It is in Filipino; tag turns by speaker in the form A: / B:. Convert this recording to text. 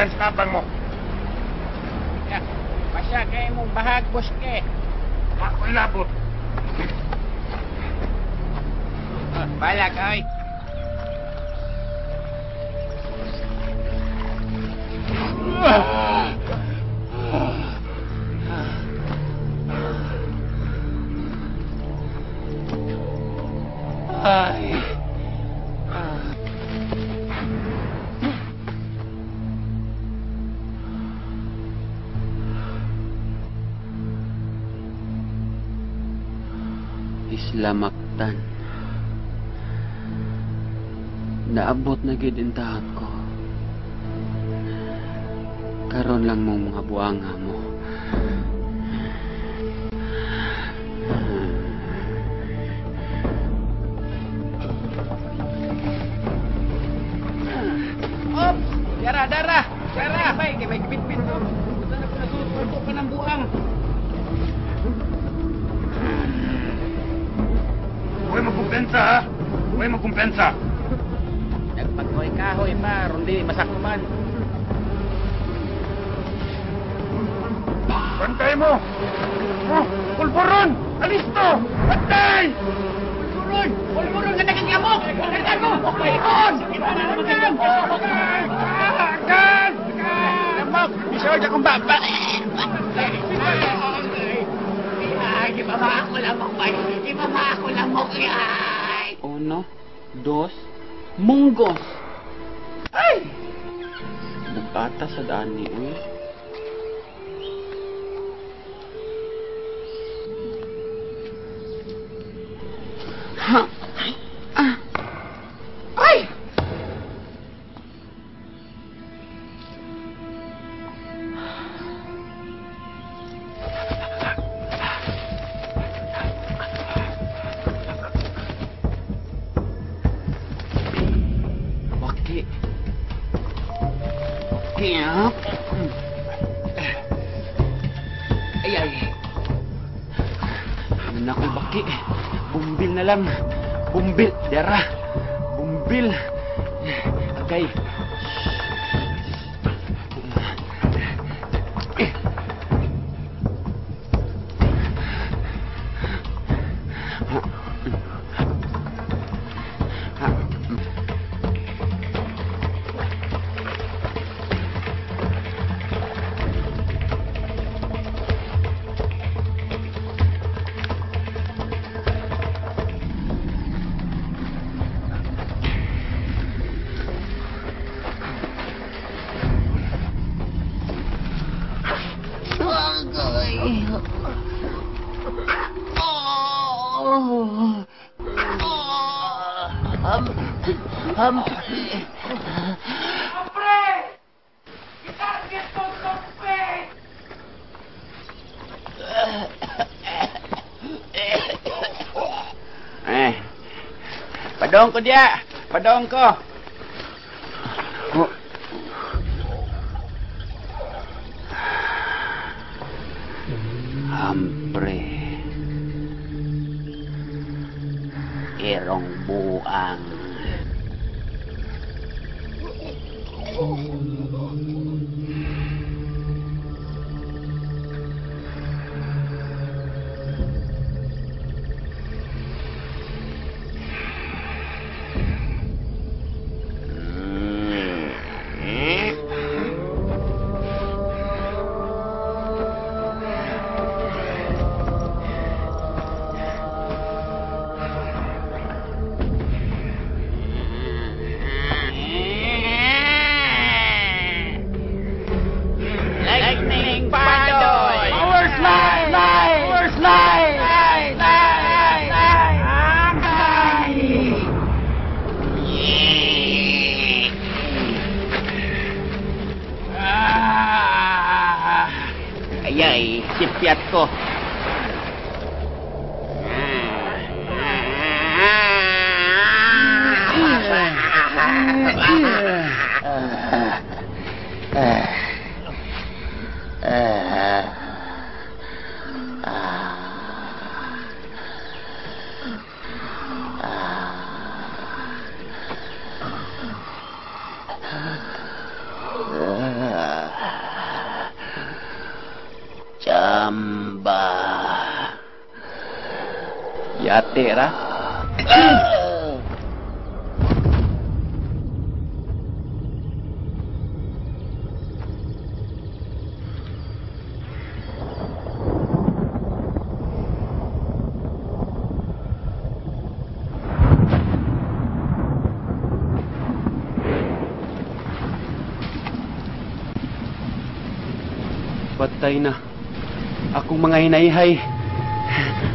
A: dahilan sa tabang mo.
B: Pasya kayo mong bahag, boske.
A: Ako ilabot.
B: Bala ka, oy.
C: Ay. Islamaktan. Naabot na gid intahat ko. Karon lang mo mga buanga mo.
B: Op! Dara! Dara! Bay, kay may pit-pit to. Buta na ko nasusuntok ka ng buang.
A: Huwag magkumpensa, ha? Huwag magkumpensa.
B: Nagpagkoy-kahoy pa, rundi masakpan.
A: Bantay mo! Oh, pulburon! Alisto! Bantay!
B: Pulburon ka nagkakabok! Nagkakabok mo! Pulburon!
A: Agad!
B: Lamok! Bisod akong baba! Ibaba ako lamok ba? Ibaba ako lamok yan!
C: Uno, dos, munggos!
B: Ay!
C: Nagpata sa daan ni Uy. Ha!
B: Ay!
C: Waki. Kiyap. Ay. Naku, baki. Bumbil na lang. Bumbil. Dara. Bumbil. Agay.
B: Padong ko dia! Padong ko!
C: Hampre. Irong buang.
B: Ayay, sipiat ko.
C: Yate ra. Patay na. Akong mga hinayhay.